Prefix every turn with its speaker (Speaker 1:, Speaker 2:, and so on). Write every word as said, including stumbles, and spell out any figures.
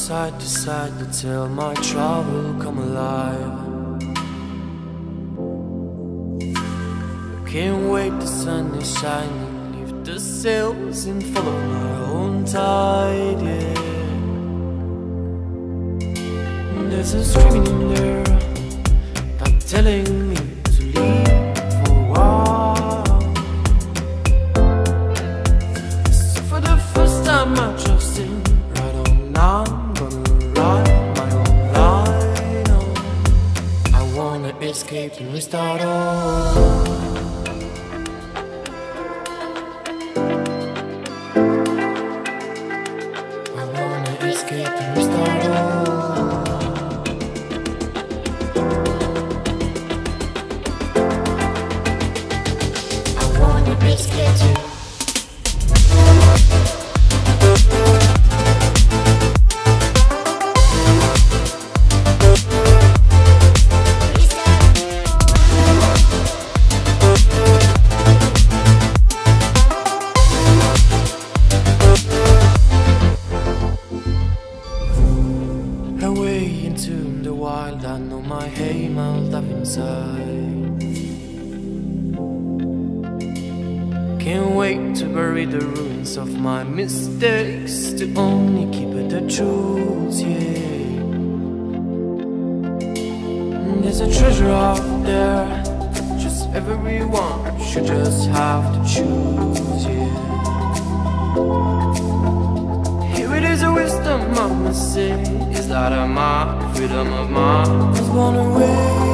Speaker 1: side to side till my travel come alive. Can't wait, the sun is shining, lift the sails and follow my own tide, yeah. There's a screaming in there, not telling me to leave for a while. So for the first time I trust him, right on now I'm gonna ride my own line on. I wanna escape and restart all. Escape and restart all. I wanna escape too. Away into the wild, I know my aim, I'll dive inside. Can't wait to bury the ruins of my mistakes, to only keep it the truth, yeah. There's a treasure out there, just everyone should just have to choose, yeah. Here it is, a wisdom I must say, is that of my freedom of mind was born away.